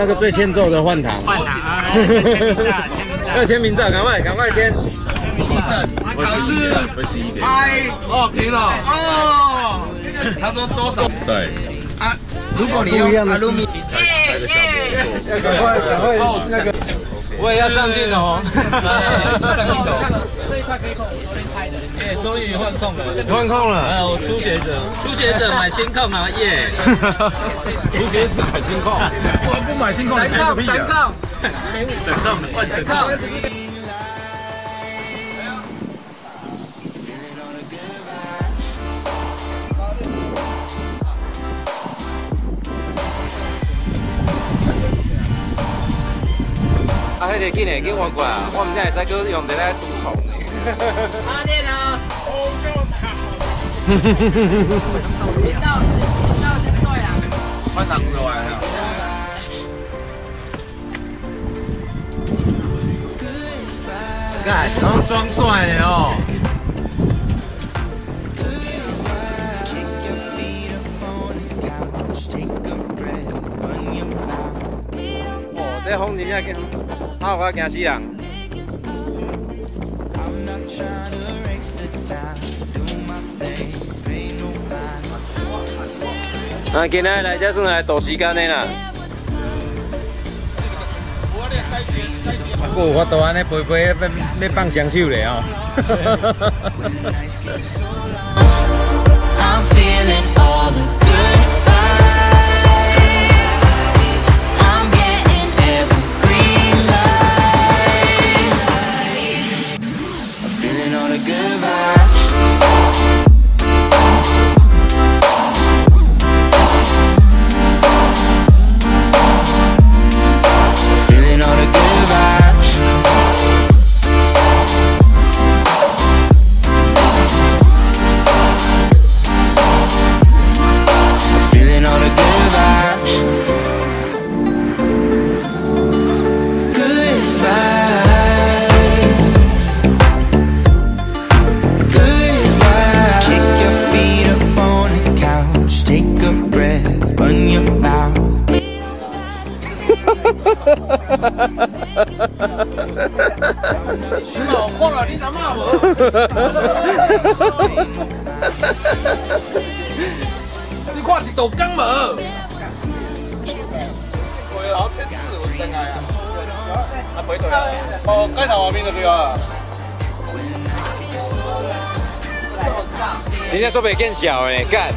那个最欠揍的换糖。 换糖啊！ 要签名照，赶快签。 气证，可是拍哦，停了哦。他说多少？ 对。 啊，如果你用阿鲁米， 来个小魔要赶快那个，我也要上镜哦。 这一块可以控，我先拆的。 耶，终于换控了。 你换控了？ 我初学者买新控啊，耶！ 初学者买新控， 我不买新控，你开个屁啊！ 3控， 啊，迄个紧诶，紧换过啊！我唔知会使搁用一个毒虫诶。 插电啊！频道先对啊。 换糖就完了。 干，然后装帅的哦。哦，这风真正惊，好我惊死人。啊，今仔来这算来度时间的啦。还有法度安尼陪陪要放双手咧哦。I'm feeling all the good vibes. I'm getting every green light. I'm feeling all the good vibes. 你老晃了，你敢骂我？你看是豆浆无？对啊，签字我真爱啊！啊，不对啊！哦，盖头外面就对啊。 真正做袂见效诶，干！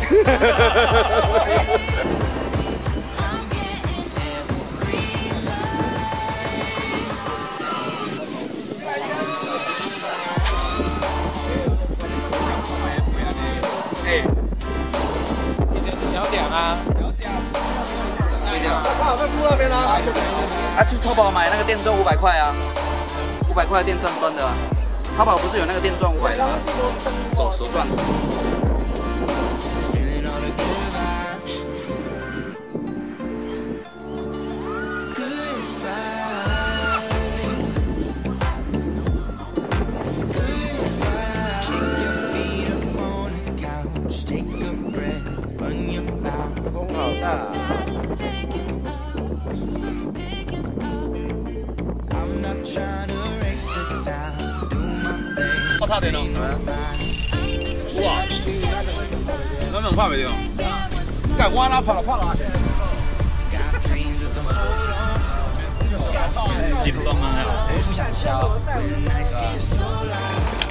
小奖啊！小奖。小奖。 靠，在铺那边啊！ 啊，去淘宝买那个电钻500块啊，500块电钻钻的啊。淘宝不是有那个电钻500的吗？手钻。风好大。 我插电了。哇！ 咱能拍袂着？干我哪拍了？ Steve 帮忙啊！不想笑。